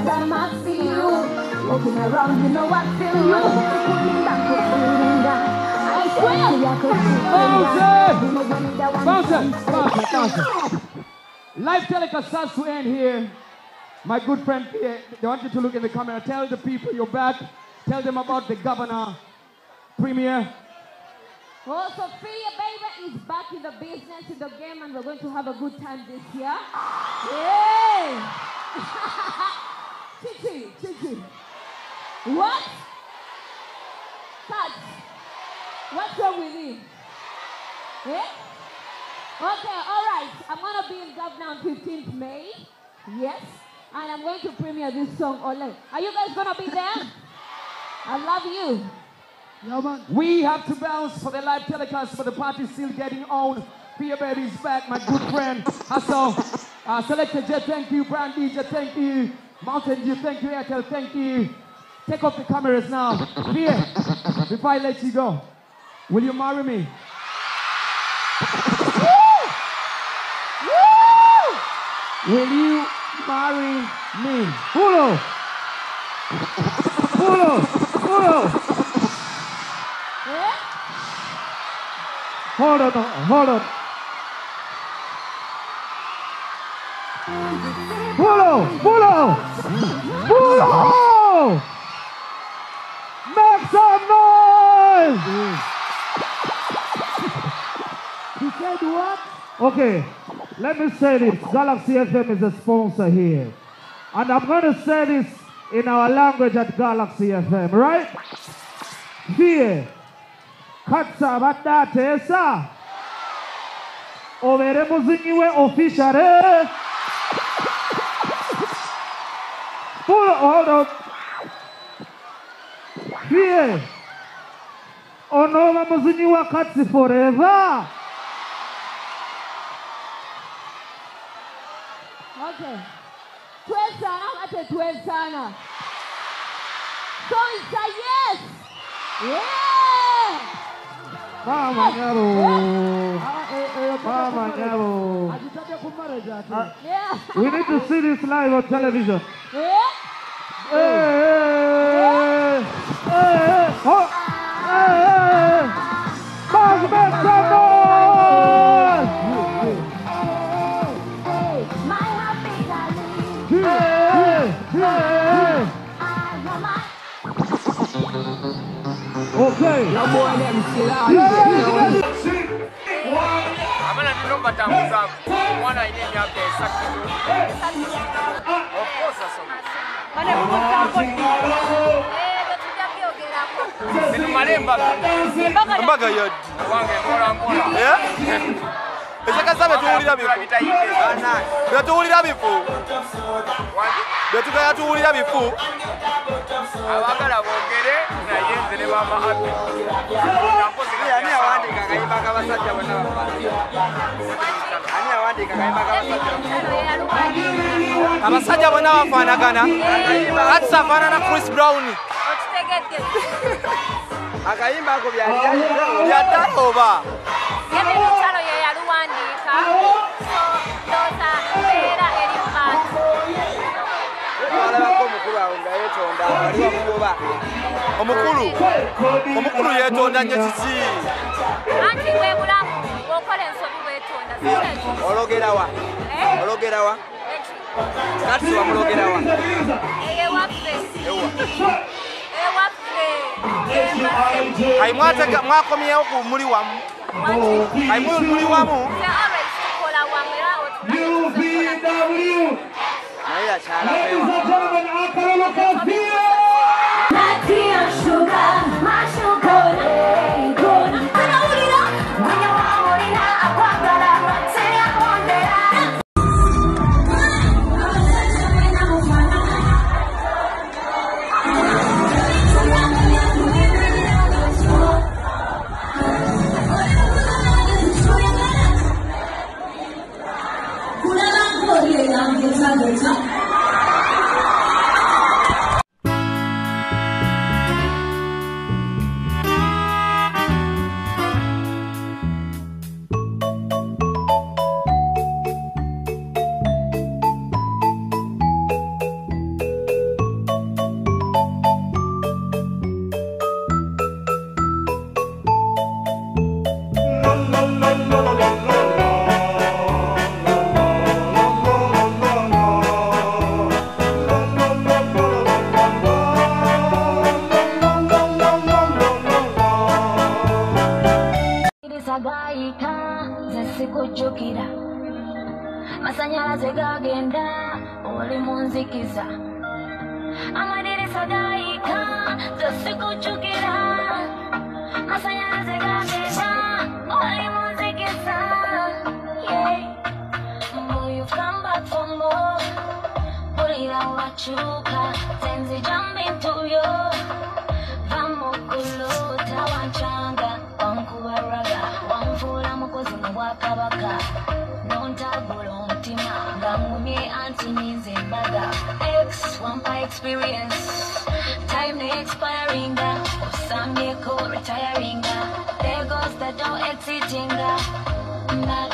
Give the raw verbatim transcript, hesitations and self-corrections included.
time I see you walking around, you know I feel you pulling back, pulling down. I swear I could bounce it, bounce it, bounce it. Live telecast starts to end here. My good friend Pierre, they want you to look in the camera. Tell the people you're back. Tell them about the governor premiere. Well, Sophia Baby is back in the business, in the game, and we're going to have a good time this year. Yay! Chichi, Chichi. What? Cut. What's wrong with you? Eh? Okay, all right. I'm going to be in Governor on fifteenth of May. Yes. And I'm going to premiere this song, Ole. Are you guys going to be there? I love you. Yeah, man. We have to bounce for the live telecast, but the party's still getting on. Pia Baby's back, my good friend. Hustle. Uh, Selector J, thank you. Brand D J, thank you. Mountain Dew, thank you. Airtel, thank you. Take off the cameras now. Pia, before I let you go, will you marry me? Woo! Woo! Will you marry me? Uno! Uno! Uno! Hold on, hold on. Pulo, pulo, pulo! Make some noise! He said what? Okay, let me say this. Galaxy F M is a sponsor here. And I'm going to say this in our language at Galaxy F M, right? Here. Katsa batate esa. Overe muzinyiwe official. Hold on. Here. Onova muzinyiwa katsi forever. Okay. Twelve-sana, I said twelve-sana. So it's a yes. Yeah. Mama Nyaro. Mama Nyaro. Yeah. We need to see this live on television. Yeah. Hey, hey, hey, oh, hey, hey. Bang, bang, bang, boy. My happy darling. Hey, hey, okay. Your boy them still out. I'm gonna do number time with one I name up there. Of course, that's all. Mbaga yodi. Yeah? Ese sabe tuulira bifu. Bya tuulira bifu. Bya tukaya tuulira bifu. Abagala bogere na yenze ne bama happy. Ani awandika kayimba kabasajja bonna bafana. Ani awandika kayimba kabasajja. Abasajja bonna bafaanagana. Ati safaanana Chris Brown. Akayimba ako byali byadala oba. Yabitalo ye yaluwandika. So doza era eri mbantu. Alabako omukulu awo nga yeetonda ali wakugoba. Omukulu. Omukulu yeetonda nnyo kiki? Anti we bulamu okola ensobi weetonda. Ologera wa? Ologera wa? Kati wamulogera wa? Eye waffe. Ewa. Eye waffe. Ayi mwateka mwakomyewo ku muli wamu. Ayi muli wamu. Naye akyala Sikujukira masanyalaze gagenda oli munzikiza amadirisa gayika sikujukira masanyalaze gagenda oli munzikiza yeah you come back for more pulira wachuka senzi jump into you vamukuluta wanchanga wankubaraga wamfula mukozi mwakabaka nontabula omutima nga ngumye anti ninze embaga x wampa experience time ne expiringa osamyeko retiringa there goes the door exitinga